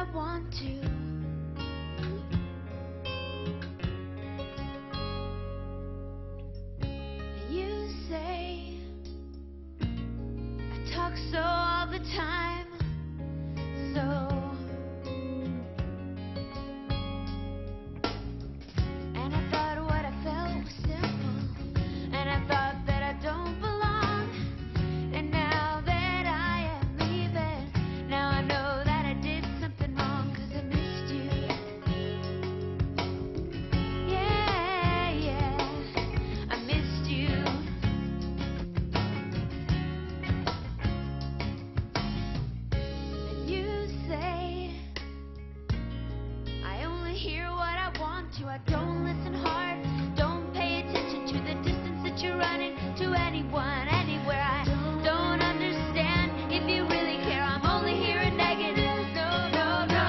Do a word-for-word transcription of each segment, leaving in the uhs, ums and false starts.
want to. You say I talk so all the time, so. And I thought what I felt was simple, and I thought that I don't belong. And now that I am leaving, now I know that I did something wrong, 'cause I missed you. Yeah, yeah, I missed you. And you say I only hear what I want to. I don't listen hard, don't pay attention to the distance that you're running to anyone, anywhere. I don't understand if you really care. I'm only hearing negative. No, no, no.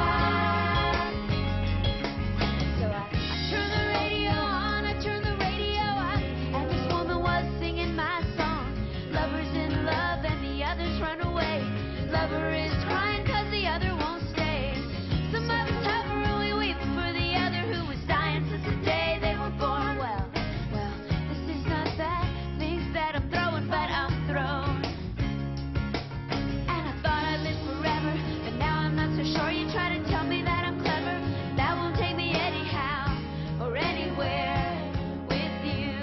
So I, I turn the radio on, I turn the radio on, and this woman was singing my song. Lover's in love and the others run away. Lover is crying 'cause the other won't stay. Some of us hover and we weep for the other who was dying since the day they were born. Well, well, this is not that things that I'm throwing, but I'm thrown. And I thought I'd live forever, but now I'm not so sure. You try to tell me that I'm clever, that won't take me anyhow or anywhere with you.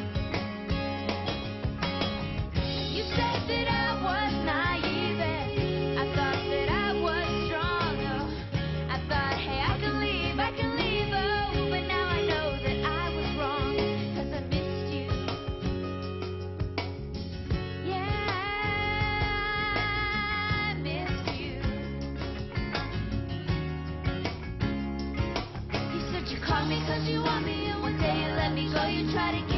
You said that I was naive, and I thought that I was strong. Oh, I thought, hey, I can leave, I can leave, oh, but now I know that I was wrong, 'cause I missed you. Yeah, I missed you. You said you called me 'cause you want me, and one day you let me go. You try to get